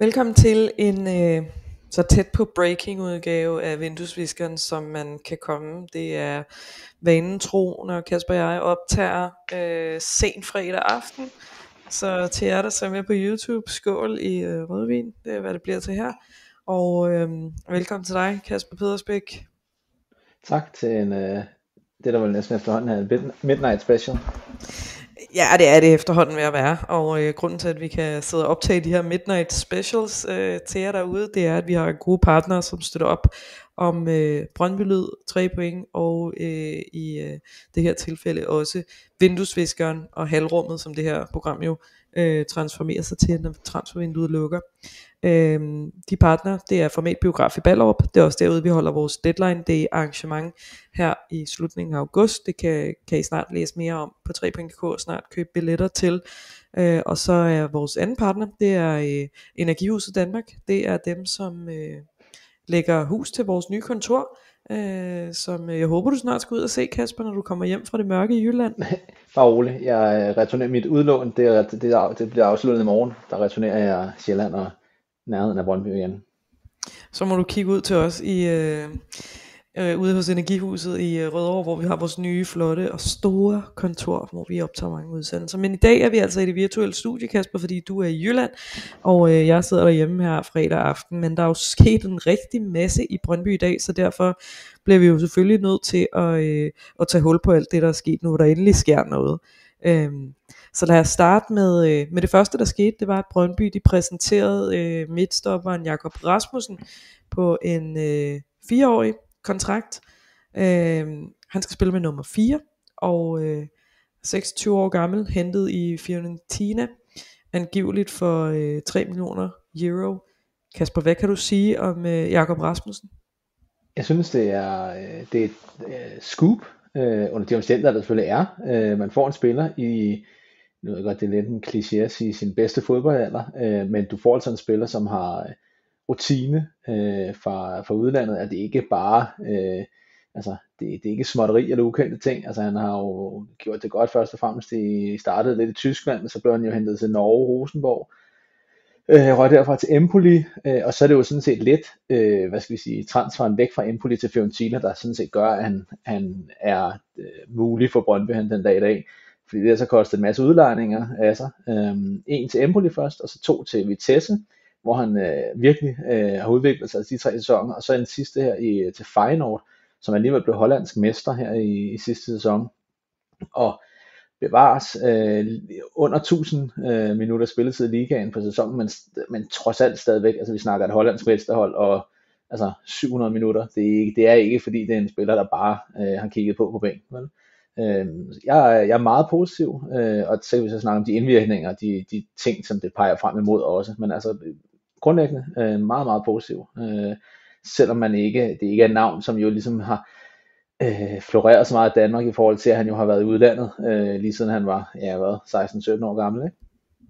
Velkommen til en så tæt på breaking udgave af Vinduesviskeren, som man kan komme. Det er vanen tro, når Kasper og jeg optager sen fredag aften. Så til jer, der ser med på YouTube, skål i rødvin. Det er, hvad det bliver til her. Og velkommen til dig, Kasper Pedersbæk. Tak til det der vel næsten efterhånden er en Midnight Special. Ja, det er det efterhånden ved at være. Og grunden til, at vi kan sidde og optage de her Midnight Specials til jer derude, det er, at vi har gode partnere, som støtter op om Brøndby Lyd, 3 point, og i det her tilfælde også Vinduesviskeren og Halvrummet, som det her program jo transformerer sig til, når transfervinduet lukker. De partner, det er Format Biograf i Ballerup. Det er også derude vi holder vores Deadline Day arrangement her i slutningen af august. Det kan I snart læse mere om på 3.dk og snart købe billetter til. Og så er vores anden partner, det er Energihuset Danmark. Det er dem som lægger hus til vores nye kontor, som jeg håber du snart skal ud og se, Kasper, når du kommer hjem fra det mørke i Jylland. Bare rolig, jeg returnerer mit udlån, det bliver afsluttet i morgen. Der returnerer jeg Sjælland og nærheden af Brøndby igen. Så må du kigge ud til os i ude hos Energihuset i Rødovre, hvor vi har vores nye, flotte og store kontor, hvor vi optager mange udsendelser. Men i dag er vi altså i det virtuelle studie, Kasper, fordi du er i Jylland, og jeg sidder derhjemme her fredag aften. Men der er jo sket en rigtig masse i Brøndby i dag, så derfor bliver vi jo selvfølgelig nødt til at tage hul på alt det, der er sket nu, hvor der endelig sker noget. Så lad os starte med det første, der skete. Det var, at Brøndby de præsenterede midtstopperen Jakob Rasmussen på en 4-årig kontrakt. Han skal spille med nummer 4 og 26 år gammel, hentet i Fiorentina, angiveligt for 3 millioner euro. Kasper, hvad kan du sige om Jakob Rasmussen? Jeg synes det er et scoop under de omstændigheder der selvfølgelig er. Man får en spiller i, nu ved jeg godt det er lidt en kliché at sige sin bedste fodboldalder, men du får altså en spiller som har rutine fra udlandet, at det ikke bare altså det er ikke småtteri eller ukendte ting. Altså han har jo gjort det godt først og fremmest i startede lidt i Tyskland, men så blev han jo hentet til Norge, Rosenborg, røg derfra til Empoli, og så er det jo sådan set lidt, hvad skal vi sige, transferen væk fra Empoli til Fiorentina, der sådan set gør, at han er mulig for Brøndby den dag i dag, fordi det har så kostet en masse udlejninger af sig. En til Empoli først, og så 2 til Vitesse, hvor han virkelig har udviklet sig de 3 sæsoner, og så en sidste her til Feyenoord, som alligevel blev hollandsk mester her i sidste sæson, og bevares under 1000 minutter spilletid i ligaen på sæsonen, men trods alt stadigvæk, altså vi snakker et hollandsk mesterhold, og altså 700 minutter, det er ikke fordi det er en spiller, der bare har kigget på bænken, vel? Jeg er meget positiv, og så kan vi så snakke om de indvirkninger, de ting, som det peger frem imod også, men altså grundlæggende meget, meget positiv, selvom det ikke er et navn, som jo ligesom har floreret så meget i Danmark i forhold til, at han jo har været i udlandet, lige siden han var 16-17 år gammel, ikke?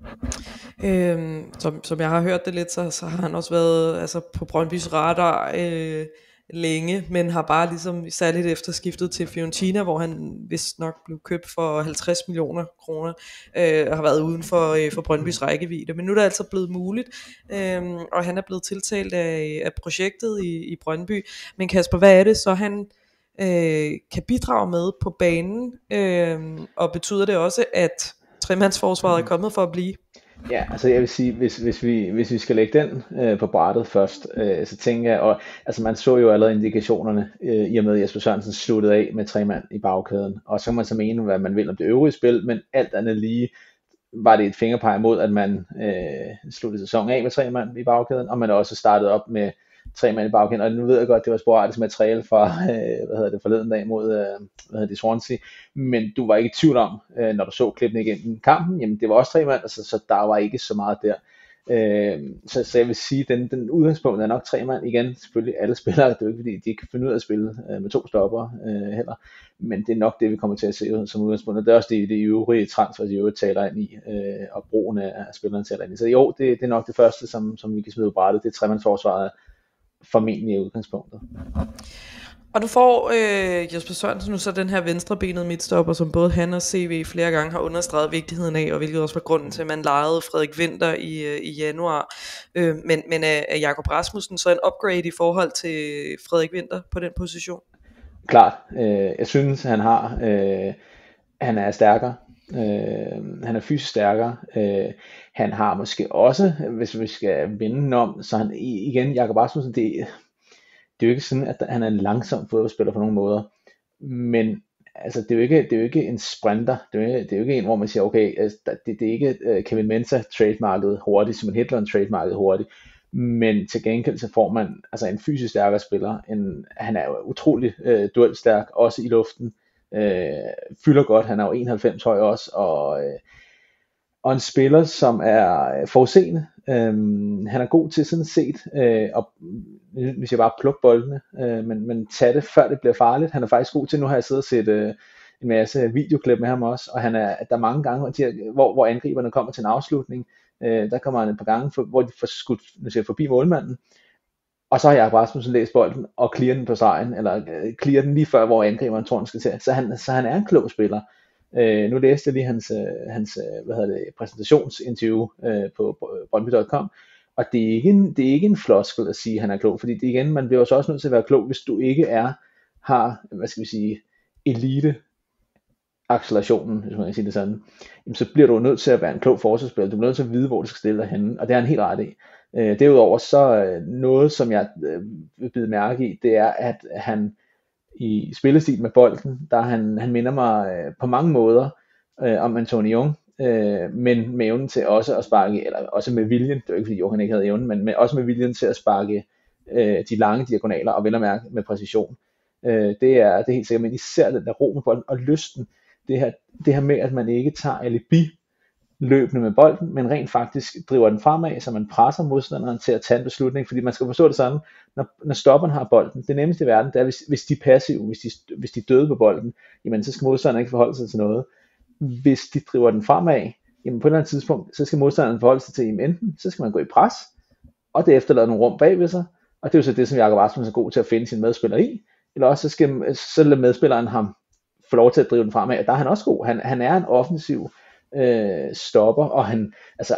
Som jeg har hørt det lidt, så har han også været altså, på Brøndbys radar længe, men har bare ligesom særligt efter skiftet til Fiorentina, hvor han vist nok blev købt for 50 millioner kroner, har været uden for Brøndbys rækkevidde, men nu er det altså blevet muligt, og han er blevet tiltalt af projektet i Brøndby. Men Kasper, hvad er det så han kan bidrage med på banen, og betyder det også, at tremandsforsvaret er kommet for at blive? Ja, altså jeg vil sige, hvis vi skal lægge den på brættet først, så tænker jeg, og altså man så jo allerede indikationerne, i og med Jesper Sørensen sluttede af med 3 mand i bagkæden, og så kan man så mene, hvad man vil om det øvrige spil, men alt andet lige var det et fingerpeg mod, at man sluttede sæsonen af med 3 mand i bagkæden, og man også startede op med 3 mand i bagkæden, og nu ved jeg godt, det var sporadisk materiale fra, forleden dag mod, Swansea, men du var ikke i tvivl om, når du så klippene igennem kampen, jamen det var også 3 mand, altså, så der var ikke så meget der. Så jeg vil sige, den udgangspunkt er nok 3 mand igen, selvfølgelig alle spillere, det er jo ikke fordi, de ikke kan finde ud af at spille med 2 stopper heller, men det er nok det, vi kommer til at se som udgangspunkt, og det er også det øvrige transfer, de øvrigt taler ind i, og brugen af spillerne taler ind i. Så jo, det er nok det første, som vi kan smide på brættet, det er tremandsforsvaret, formentlig i udgangspunktet. Og du får Jesper Sørensen nu så den her venstrebenede midtstopper, som både han og CV flere gange har understreget vigtigheden af, og hvilket også var grunden til, at man lejede Frederik Winther i januar. Men er Jakob Rasmussen så en upgrade i forhold til Frederik Winther på den position? Klart. Jeg synes, han er stærkere. Han er fysisk stærkere. Han har måske også, hvis vi skal vende om, så han igen, Jakob Rasmussen, det er jo ikke sådan, at han er en langsom fodboldspiller på nogen måder, men altså, det er jo ikke en sprinter, det er jo ikke en, hvor man siger, okay, altså, det er ikke Kevin Mensah trademarket hurtigt, som en Hedlund trademarket hurtigt, men til gengæld så får man altså en fysisk stærkere spiller, han er jo utrolig duelstærk, også i luften, fylder godt, han er jo 91 høj også, og en spiller, som er forudseende. Han er god til sådan set, og hvis jeg bare plukke boldene, men tage det, før det bliver farligt. Han er faktisk god til, nu har jeg siddet og set en masse videoklip med ham også, og der er mange gange, hvor angriberne kommer til en afslutning, der kommer han et par gange, hvor de får skudt forbi målmanden, og så har Jakob Rasmussen læst bolden, og clear den på stregen, eller clear den lige før, hvor angriberen tror, den skal til. Så han er en klog spiller. Nu læste jeg lige hans præsentationsinterview på Brøndby.com, og det er ikke en floskel at sige, at han er klog, fordi det igen, man bliver også nødt til at være klog, hvis du ikke har, hvad skal vi sige, elite accelerationen, hvis man kan sige det sådan, jamen, så bliver du nødt til at være en klog forsvarsspiller, du bliver nødt til at vide, hvor du skal stille dig henne, og det er han helt ret i. Derudover så noget, som jeg vil bide mærke i, det er, at han i spillestil med bolden, der han minder mig på mange måder om Anthony Jung, men med evnen til også at sparke, eller også med viljen, det er jo ikke fordi Jung ikke havde evnen, men også med viljen til at sparke de lange diagonaler, og vel at mærke med præcision. Det er helt sikkert, men især den der ro med bolden, og lysten, det her med, at man ikke tager alibi løbende med bolden, men rent faktisk driver den fremad, så man presser modstanderen til at tage en beslutning, fordi man skal forstå det sådan, når stopperen har bolden, det nemmeste i verden, det er, hvis de er passive, hvis de døde på bolden, jamen så skal modstanderen ikke forholde sig til noget. Hvis de driver den fremad, jamen på et eller andet tidspunkt, så skal modstanderen forholde sig til, jamen enten, så skal man gå i pres, og det efterlader nogle rum bagved sig, og det er jo så det, som Jakob Rasmussen er god til at finde sin medspiller i, eller også så lader medspilleren ham få lov til at drive den fremad, og der er han også god. Han er en offensiv stopper, og han altså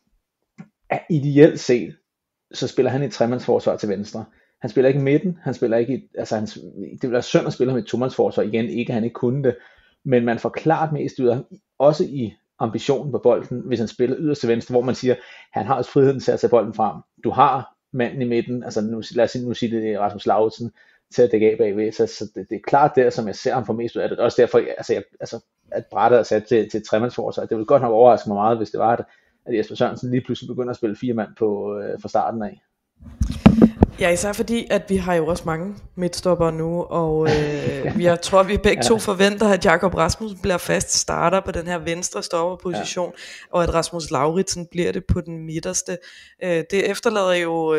ideelt set så spiller han i et tremandsforsvar til venstre. Han spiller ikke i midten, han spiller ikke i, altså det vil være synd at spille ham i et tomandsforsvar igen, ikke han ikke kunne det, men man får klart mest ud af ham, også i ambitionen på bolden, hvis han spiller yderst til venstre, hvor man siger, han har også friheden til at tage bolden frem. Du har manden i midten, altså lad os nu sige det, Rasmus Lauritsen, til at dække af bagved, så det er klart der, som jeg ser ham for mest ud af det. Også derfor, at brættet er sat til tremandsforsvar. Det ville godt nok overraske mig meget, hvis det var, at Jesper Sørensen lige pludselig begynder at spille 4 mand fra starten af. Ja, især fordi, at vi har jo også mange midtstopper nu, og jeg tror, vi begge to forventer, at Jakob Rasmussen bliver fast starter på den her venstre stopperposition, og at Rasmus Lauritsen bliver det på den midterste. Det efterlader jo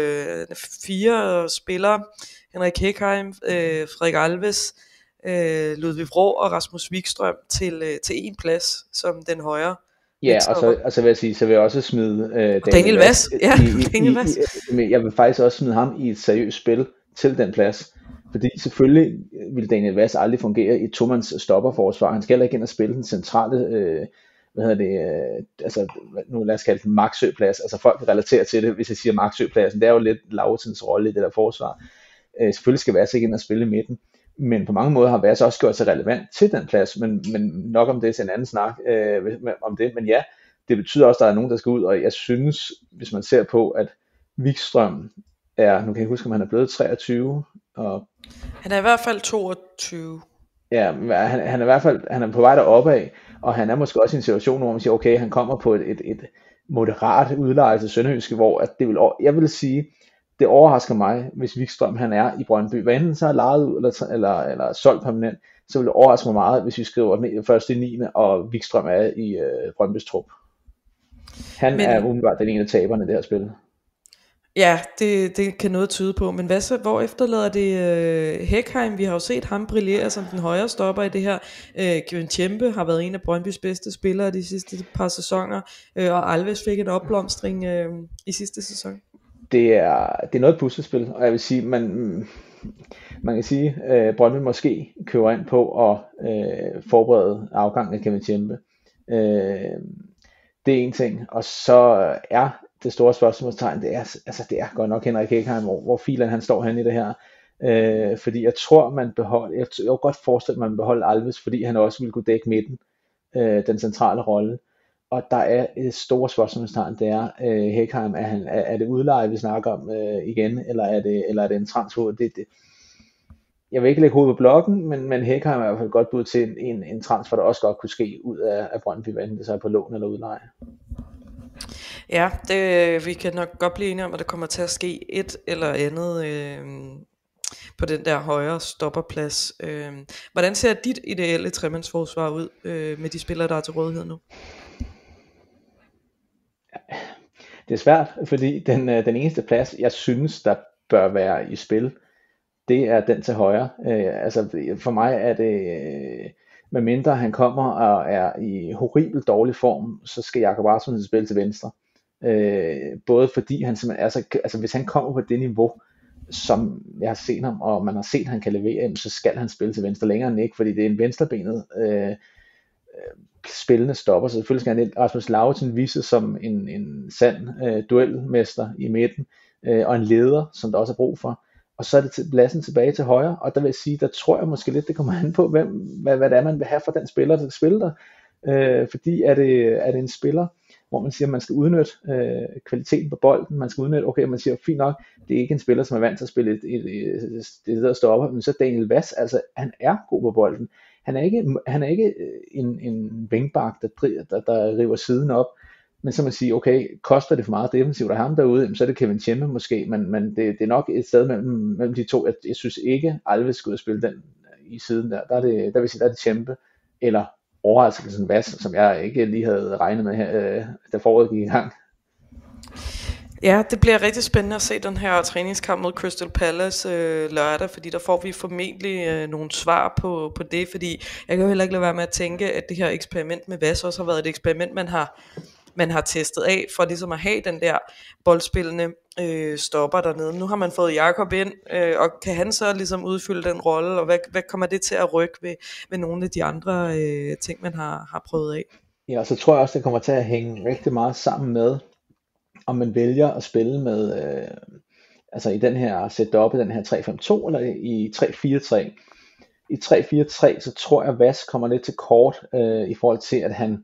4 spillere, Henrik Hekheim, Frederik Alves, Ludvig Vrå og Rasmus Wikstrøm til en plads som den højre. Ja, og så vil jeg sige, så vil jeg også smide Daniel Vass. Ja, Daniel Vass. Jeg vil faktisk også smide ham i et seriøst spil til den plads. Fordi selvfølgelig vil Daniel Vass aldrig fungere i et tomands stopperforsvar. Han skal heller ikke ind og spille den centrale, altså nu lad os kalde den Maxø-plads. Altså folk relaterer til det, hvis jeg siger Maxø-pladsen. Det er jo lidt Lauritsens rolle i det der forsvar. Selvfølgelig skal Vass ikke ind og spille i midten. Men på mange måder har Vass også gjort sig relevant til den plads, men nok om det til en anden snak om det. Men ja, det betyder også, at der er nogen, der skal ud, og jeg synes, hvis man ser på, at Wikstrøm er, nu kan jeg ikke huske, om han er blevet 23. Og han er i hvert fald 22. Ja, han er i hvert fald han er på vej deroppe af, og han er måske også i en situation, hvor man siger, okay, han kommer på et moderat udleje til Sønderjyske, hvor at jeg vil sige, det overrasker mig, hvis Wikstrøm han er i Brøndby. Hvad enten så er lejet ud eller solgt permanent, så vil det overraske mig meget, hvis vi skriver den første i 9. og Wikstrøm er i Brøndbys trup. Han er umiddelbart den ene af taberne i det her spil. Ja, det kan noget tyde på. Men hvor efterlader det Hekheim? Vi har jo set ham brillere som den højre stopper i det her. Kevin Tjempe har været en af Brøndbys bedste spillere de sidste par sæsoner, og Alves fik en opblomstring i sidste sæson. Det er noget puslespil, og jeg vil sige, man kan sige, Brøndby måske køber ind på at forberede afgangen af Kevin Tjempe. Øh, det er en ting, og så er det store spørgsmålstegn, det er godt nok Henrik Ekheim, hvor filen han står henne i det her. Fordi jeg tror, jeg kan godt forestille, at man beholder Alves, fordi han også ville kunne dække midten, den centrale rolle. Og der er et stort spørgsmålstegn, det er Hækheim, er det udleje, vi snakker om igen, eller er det en transfer? Jeg vil ikke lægge hovedet på blokken, men Hækheim er i hvert fald godt bud til en transfer, der også godt kunne ske ud af Brøndby, hvad det så er på lån eller udleje. Ja, vi kan nok godt blive enige om, at der kommer til at ske et eller andet på den der højre stopperplads. Hvordan ser dit ideelle tremandsforsvar ud med de spillere, der er til rådighed nu? Det er svært, fordi den eneste plads, jeg synes, der bør være i spil, det er den til højre. Altså for mig er det, medmindre han kommer og er i horribelt dårlig form, så skal Jakob Rasmussen spille til venstre. Både fordi han simpelthen altså hvis han kommer på det niveau, som jeg har set ham, og man har set, at han kan levere, så skal han spille til venstre længere end ikke, fordi det er en venstrebenet spillende stopper, så selvfølgelig skal han Rasmus Lauritsen vise som en sand duelmester i midten, og en leder, som der også er brug for. Og så er det pladsen tilbage til højre, og der vil jeg sige, der tror jeg måske lidt, det kommer an på, hvad det er, man vil have for den spiller, der spiller der. Fordi er det en spiller, hvor man siger, at man skal udnytte kvaliteten på bolden, man skal udnytte, okay, man siger, fint nok, det er ikke en spiller, som er vant til at spille det der stopper, men så Daniel Vass, altså han er god på bolden. Han er ikke en vingbak, der river siden op, men så man siger, okay, koster det for meget defensivt af ham derude, så er det Kevin Tjempe måske, men det er nok et sted mellem de to. Jeg synes ikke, Alves skulle spille den i siden der. Der vil sige, der er det Tjempe, eller overraskelsen Vass, som jeg ikke lige havde regnet med her, da foråret gik i gang. Ja, det bliver rigtig spændende at se den her træningskamp mod Crystal Palace lørdag, fordi der får vi formentlig nogle svar på det, fordi jeg kan jo heller ikke lade være med at tænke, at det her eksperiment med Vass også har været et eksperiment, man har testet af, for ligesom at have den der boldspillende stopper dernede. Nu har man fået Jakob ind, og kan han så ligesom udfylde den rolle, og hvad kommer det til at rykke ved nogle af de andre ting, man har prøvet af? Ja, og så tror jeg også, det kommer til at hænge rigtig meget sammen med, om man vælger at spille med, altså i den her setup, i den her 3-5-2, eller i 3-4-3. I 3-4-3, så tror jeg, at Vass kommer lidt til kort, i forhold til, at han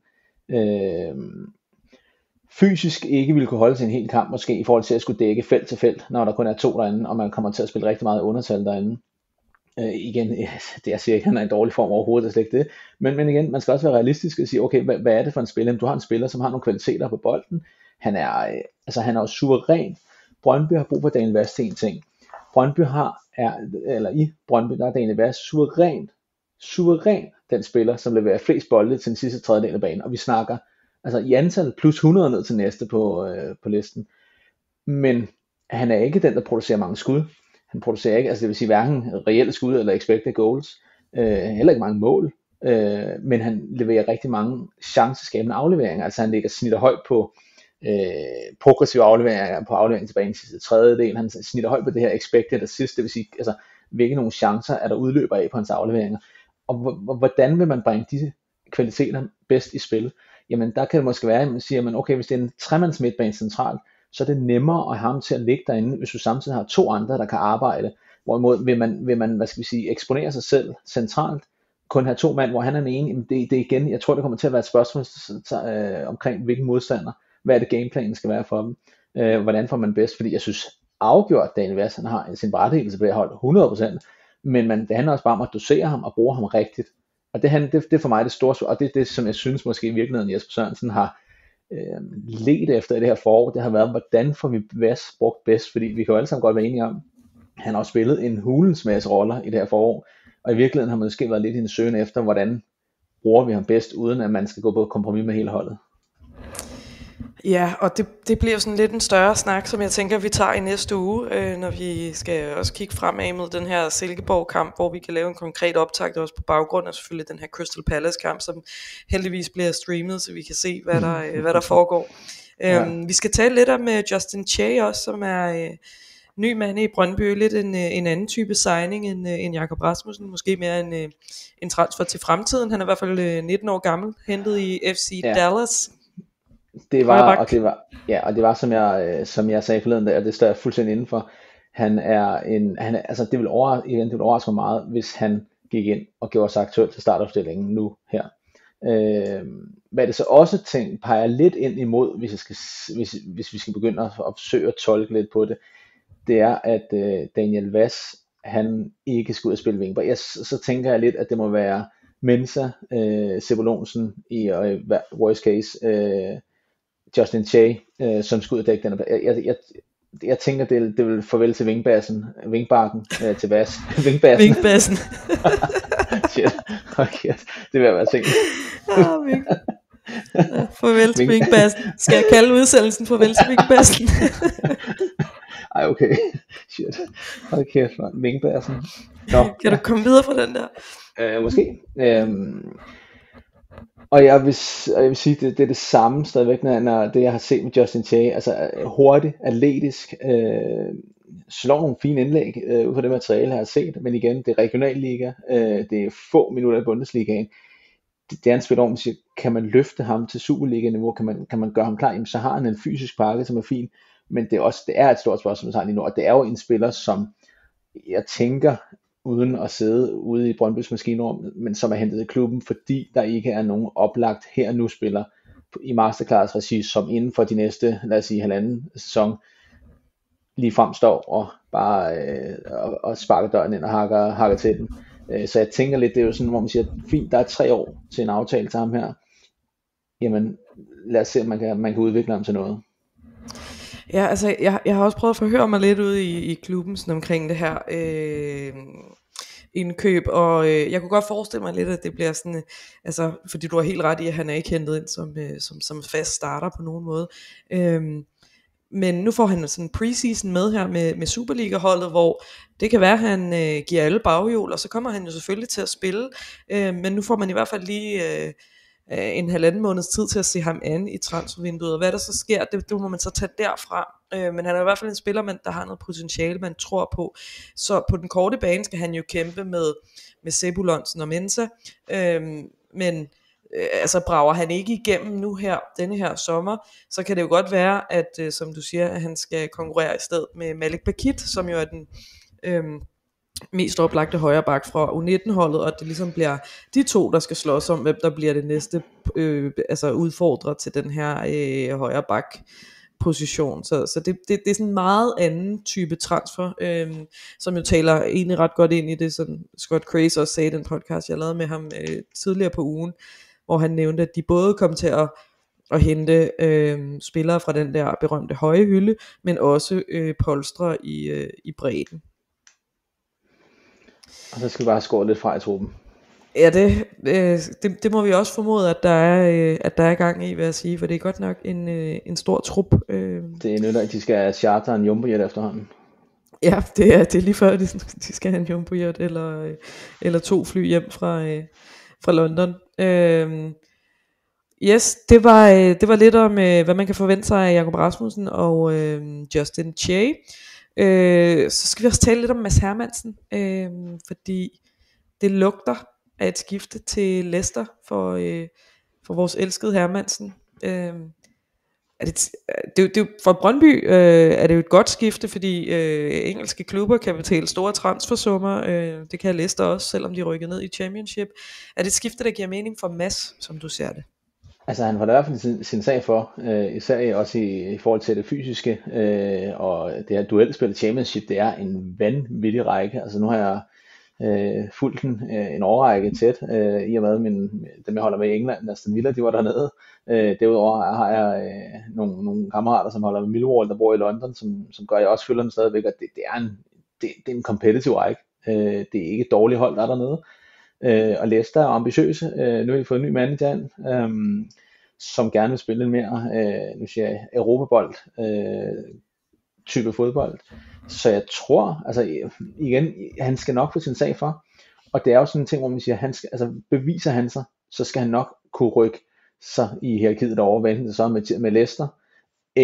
fysisk ikke ville kunne holde til en hel kamp, måske i forhold til at skulle dække felt til felt, når der kun er to derinde, og man kommer til at spille rigtig meget undertal derinde. Igen, det jeg siger ikke, han er i en dårlig form overhovedet, det er slet ikke det. Men igen, man skal også være realistisk og sige, okay, hvad er det for en spiller? Du har en spiller, som har nogle kvaliteter på bolden. Han er jo suveræn. Brøndby har brug for Daniel Vass til en ting. I Brøndby, der er Daniel Vass suveræn den spiller, som leverer flest bolde til den sidste tredjedel af banen. Og vi snakker altså i antal plus 100 ned til næste på listen. Men han er ikke den, der producerer mange skud. Han producerer ikke, altså det vil sige hverken reelle skud eller expected goals. Heller ikke mange mål. Men han leverer rigtig mange chanceskabende afleveringer. Altså han snitter højt på progressive afleveringer, på afleveringen tilbage i den sidste tredjedel. Han snitter højt på det her expected assist, det vil sige, altså hvilke nogle chancer er der udløber af på hans afleveringer. Og hvordan vil man bringe disse kvaliteter bedst i spil? Jamen der kan det måske være, at man siger, at okay, hvis det er en tremands midtbane centralt, så er det nemmere at have ham til at ligge derinde, hvis du samtidig har to andre, der kan arbejde. Hvorimod vil man hvad skal vi sige, eksponere sig selv centralt, kun have to mand, hvor han er den ene. Jamen det igen, jeg tror det kommer til at være et spørgsmål omkring hvilken modstander, hvad er det gameplanen skal være for dem, hvordan får man bedst, fordi jeg synes afgjort, at Daniel Vass, han har sin berettigelse på det hold 100%, men det handler også bare om at dosere ham og bruge ham rigtigt, og det er for mig det store, og det er det, som jeg synes måske i virkeligheden Jesper Sørensen har ledt efter i det her forår, det har været, hvordan får vi Vass brugt bedst, fordi vi kan jo alle sammen godt være enige om, han har også spillet en hulens masse roller i det her forår, og i virkeligheden har man måske været lidt i en søgen efter, hvordan bruger vi ham bedst, uden at man skal gå på kompromis med hele holdet. Ja, og det bliver sådan lidt en større snak, som jeg tænker, vi tager i næste uge, når vi skal også kigge fremad mod den her Silkeborg-kamp, hvor vi kan lave en konkret optakt også på baggrund af selvfølgelig den her Crystal Palace-kamp, som heldigvis bliver streamet, så vi kan se, hvad der foregår. Ja. Vi skal tale lidt om Justin Che også, som er ny mand i Brøndby, lidt en anden type signing end Jakob Rasmussen, måske mere en transfer til fremtiden. Han er i hvert fald 19 år gammel, hentet i FC Ja, Dallas. det Højre var, bak. og det var, ja, og det var som jeg sagde forleden der, og det står jeg fuldstændig indenfor. Altså det vil overraske mig meget, hvis han gik ind og gjorde sig aktuel til startopstillingen nu her. Hvad det så også peger lidt ind imod, hvis vi skal begynde at forsøge at tolke lidt på det, det er, at Daniel Vaz, han ikke skal ud og spille wingback. Så tænker jeg lidt, at det må være Mensah, Sebulonsen i worst case, Justin Che, som skal ud og dække den. Jeg tænker, det vil farvel til wingbacken til Vaz. Wingbassen. Shit, okay, det vil være ting. Farvel til wingbassen. Skal jeg kalde udsendelsen farvel til wingbassen? Ej, okay. Shit. Okay, wingbassen. Kan du komme videre fra den der? Måske. Og jeg vil sige, det er det samme stadigvæk, når det jeg har set med Justin Che, altså hurtigt, atletisk, slår nogle fine indlæg ud fra det materiale, jeg har set, men igen, det er regionalliga, det er få minutter i Bundesligaen, det er en spiller, om siger, kan man løfte ham til Superliga-niveau, kan man gøre ham klar, jamen, så har han en fysisk pakke, som er fin, men det er et stort spørgsmål, som lige nu, og det er jo en spiller, som jeg tænker, uden at sidde ude i Brøndbys maskinrum, men som er hentet i klubben, fordi der ikke er nogen oplagt her nu spiller i Masterclass regi, som inden for de næste, lad os sige, halvanden sæson, lige frem står og bare og sparker døren ind og hakker til den. Så jeg tænker lidt, det er jo sådan, hvor man siger, fint, der er 3 år til en aftale til ham her. Jamen, lad os se, om man kan udvikle ham til noget. Ja, altså jeg har også prøvet at forhøre mig lidt ude i klubben sådan omkring det her indkøb, og jeg kunne godt forestille mig lidt, at det bliver sådan, altså fordi du har helt ret i, at han er ikke hentet ind som fast starter på nogen måde. Men nu får han sådan en preseason med her med Superliga-holdet, hvor det kan være, at han giver alle baghjul, og så kommer han jo selvfølgelig til at spille, men nu får man i hvert fald lige en halvanden måneds tid til at se ham an i transfervinduet, og hvad der så sker, det må man så tage derfra. Men han er i hvert fald en spiller, der har noget potentiale, man tror på. Så på den korte bane skal han jo kæmpe med Sebulonsen og Mensah, men altså brager han ikke igennem nu her, denne her sommer, så kan det jo godt være, at som du siger, at han skal konkurrere i stedet med Malik Bakit, som jo er den mest oplagte højre bak fra U19-holdet, og det ligesom bliver de to, der skal slås om, hvem der bliver det næste altså udfordrer til den her højre bak position. Så det er sådan en meget anden type transfer, som jo taler egentlig ret godt ind i det, som Scott Craze også sagde i den podcast, jeg lavede med ham tidligere på ugen, hvor han nævnte, at de både kom til at hente spillere fra den der berømte høje hylde, men også polstre i bredden. Og så skal vi bare skåre lidt fra i truppen. Ja, det må vi også formode, at der er gang i, vil jeg sige, for det er godt nok en stor trup. Det nytter, at de skal charter en jumbojet efterhånden. Ja, det er lige før, de skal have en jumbojet eller 2 fly hjem fra London. Yes, det var lidt om, hvad man kan forvente sig af Jakob Rasmussen og Justin Che. Så skal vi også tale lidt om Mads Hermansen, fordi det lugter af et skifte til Leicester for vores elskede Hermansen. For Brøndby er det jo et godt skifte, fordi engelske klubber kan betale store transfersummer. Det kan Leicester også, selvom de rykker ned i Championship. Er det et skifte, der giver mening for Mads, som du ser det? Altså han var der i hvert fald sin sag for, især også i forhold til det fysiske, og det her duelspil Championship, det er en vanvittig række. Altså nu har jeg fulgt en årrække tæt, i og med dem jeg holder med i England, Aston Villa, de var dernede. Derudover har jeg nogle kammerater, som holder med Millwall, der bor i London, som gør, jeg også følger dem stadigvæk, og det er en competitive række. Det er ikke et dårligt hold, der er dernede. Og Leicester er ambitiøse. Nu har de fået en ny manager ind, som gerne vil spille mere nu siger jeg, Europabold type fodbold. Så jeg tror, altså igen, han skal nok få sin sag for. Og det er jo sådan en ting, hvor man siger, beviser han sig, så skal han nok kunne rykke sig i hierarkiet derovre, enten det så med Leicester, eller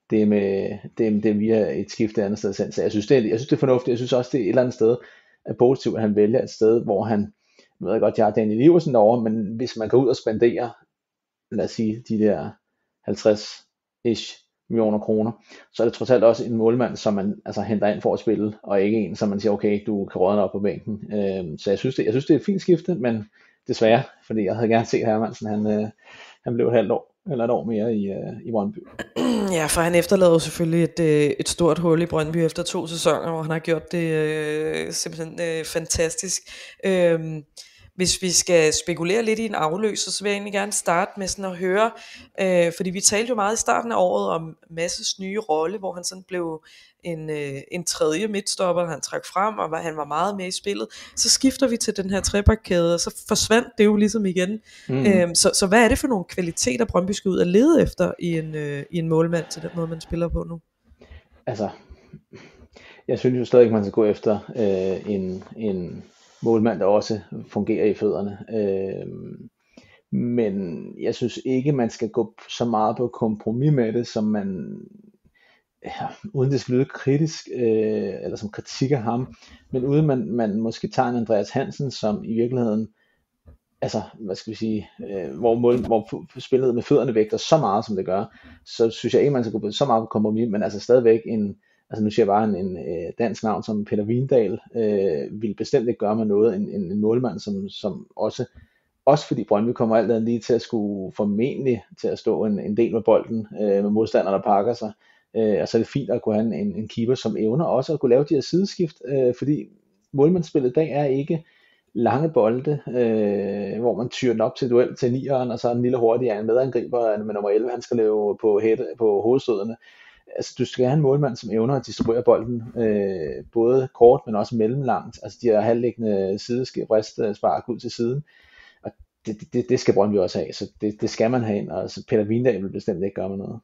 det er via et skifte andet sted sendt. Så jeg synes det er fornuftigt. Jeg synes også det er et eller andet sted er positivt, at han vælger et sted, hvor han, nu ved jeg godt, jeg har Daniel Iversen derovre, men hvis man går ud og spenderer, lad os sige, de der 50-ish millioner kroner, så er det trods alt også en målmand, som man altså henter ind for at spille, og ikke en, som man siger, okay, du kan rådne op på bænken. Så jeg synes, det er et fint skifte, men desværre, fordi jeg havde gerne set Hermansen, han blev et halvt år, eller et år mere i Brøndby. Ja, for han efterlader jo selvfølgelig et stort hul i Brøndby efter 2 sæsoner, hvor han har gjort det simpelthen fantastisk. Hvis vi skal spekulere lidt i en afløser, så vil jeg egentlig gerne starte med sådan at høre, fordi vi talte jo meget i starten af året om Masses nye rolle, hvor han sådan blev en tredje midtstopper, han trak frem, og han var meget med i spillet. Så skifter vi til den her trebakkæde, og så forsvandt det jo ligesom igen. Så hvad er det for nogle kvaliteter, Brøndby skal ud og lede efter i en målmand til den måde, man spiller på nu? Altså, jeg synes jo stadig, man skal gå efter en målmand, der også fungerer i fødderne. Men jeg synes ikke, man skal gå så meget på kompromis med det, som man, ja, uden det skal lyde kritisk, eller som kritik af ham, men uden man måske tager en Andreas Hansen, som i virkeligheden, altså, hvad skal vi sige, hvor spillet med fødderne vægter så meget, som det gør, så synes jeg ikke, man skal gå så meget på kompromis, men altså stadigvæk altså nu siger jeg bare en dansk navn som Peter Vindahl, vil bestemt ikke gøre mig noget, en målmand, som også fordi Brøndby kommer alt andet lige til at skulle formentlig til at stå en del med bolden, med modstandere, der pakker sig, og så er det fint at kunne have en keeper, som evner også at kunne lave de her sideskift, fordi målmandsspillet i dag er ikke lange bolde, hvor man tyrer den op til duel til 9'eren, og så er den lille hurtige en medangriber med nummer 11, han skal lave på hovedstøderne. Altså du skal have en målmand, som evner at distribuere bolden, både kort, men også mellemlangt, altså de her halvliggende sidespark ud til siden, og det skal Brøndby også have, så det skal man have ind, og altså Peter Vindahl vil bestemt ikke gøre med noget.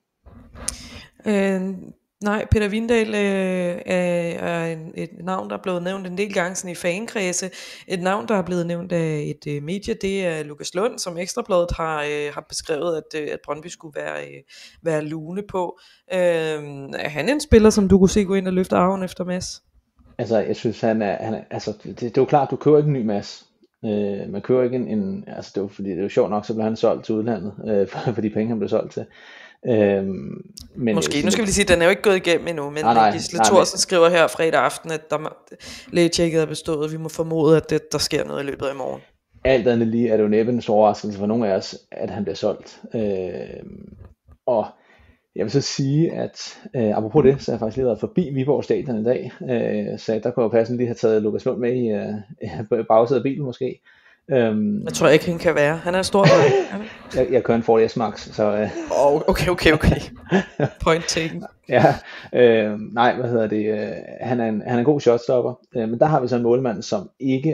Nej, Peter Vindahl er et navn, der er blevet nævnt en del gange sådan i fankredse. Et navn, der er blevet nævnt af et medie, det er Lukas Lund, som Ekstrabladet har beskrevet, at Brøndby skulle være lune på. Er han en spiller, som du kunne se gå ind og løfte arven efter Mads? Altså, jeg synes, han er altså, det er jo klart, du køber ikke en ny Mads. Man køber ikke altså det er jo sjovt nok, så blev han solgt til udlandet, for de penge, han blev solgt til. Men måske, nu skal vi lige sige, at den er jo ikke gået igennem endnu, men Gisle Thorsen skriver her fredag aften, at lægetjekket er bestået, vi må formode, at der sker noget i løbet af i morgen. Alt andet lige er det jo næppe en stor overraskelse for nogle af os, at han bliver solgt. Og jeg vil så sige, at apropos det, så har jeg faktisk lige været forbi Viborg Stadion i dag, så der kunne jo passende lige have taget Lukas Lund med i bagsædet af bilen måske. Jeg tror ikke, han kan være. Han er en stor jeg kører en Ford S-Max, så okay. Point taken. Ja, nej, hvad hedder det? Han er en god shotstopper, men der har vi så en målmand, som ikke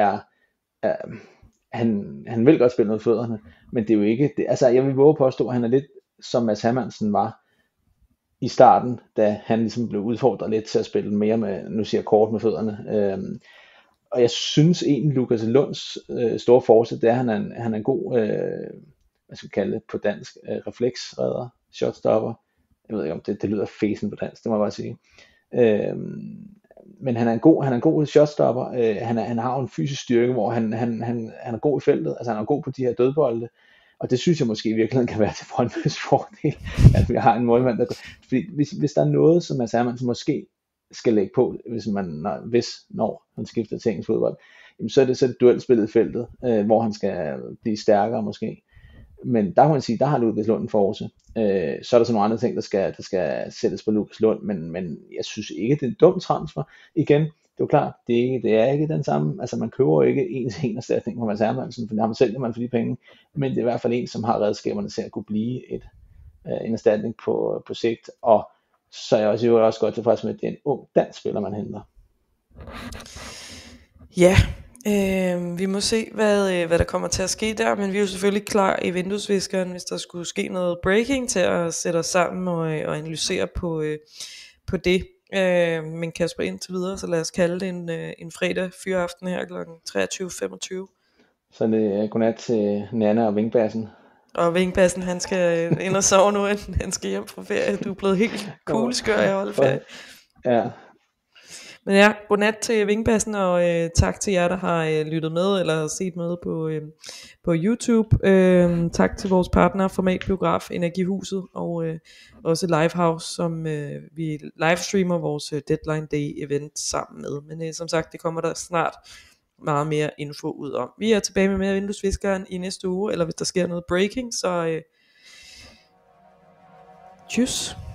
han vil godt spille noget fødderne, men det er jo ikke det. Altså, jeg vil våge påstå, at han er lidt som Mads Hermansen var i starten, da han ligesom blev udfordret lidt til at spille mere med, nu siger kort med fødderne. Og jeg synes egentlig, Lukas Lunds store forsæt, det er, at han er en god, hvad skal vi kalde det på dansk, refleksredder, shotstopper. Jeg ved ikke, om det lyder fesen på dansk, det må jeg bare sige. Men han er en god shotstopper. Han har jo en fysisk styrke, hvor han er god i feltet, altså han er god på de her dødbolde. Og det synes jeg måske i virkeligheden kan være til Brøndbys fordel, at vi har en målmand, der fordi hvis der er noget, som Mads Hermansen måske skal lægge på, når han skifter til engelsk fodbold, jamen så er det duelspillet i feltet, hvor han skal blive stærkere måske. Men der kan man sige, der har Lukas Lund en force. Så er der så nogle andre ting, der skal sættes på Lukas Lund, men jeg synes ikke, det er en dum transfer. Igen, det er jo klart, det er ikke den samme, altså man køber jo ikke en erstatning på Mads Hermansen, for der sælger man for de penge, men det er i hvert fald en, som har redskaberne til at kunne blive en erstatning på sigt, og så er jeg også godt tilfreds med, at det er en ung dansk spiller, man henter. Ja, vi må se, hvad der kommer til at ske der, men vi er jo selvfølgelig klar i vinduesviskeren, hvis der skulle ske noget breaking, til at sætte os sammen og analysere på det. Men Kasper, indtil videre, så lad os kalde det en fredag fyreaften her kl. 23.25. Så det er godnat til Nana og Vingbassen. Og Vingbassen, han skal ind og sove nu, inden han skal hjem fra ferie. Du er blevet helt kugleskør af at holde ferie. Ja. Men ja, godnat til Vingbassen, og tak til jer, der har lyttet med, eller set med på YouTube. Tak til vores partner, Formatbiograf, Energihuset, og også Livehouse, som vi livestreamer vores Deadline Day event sammen med. Men som sagt, det kommer der snart meget mere info ud om. Vi er tilbage med mere Vinduesviskeren i næste uge, eller hvis der sker noget breaking, så tjus.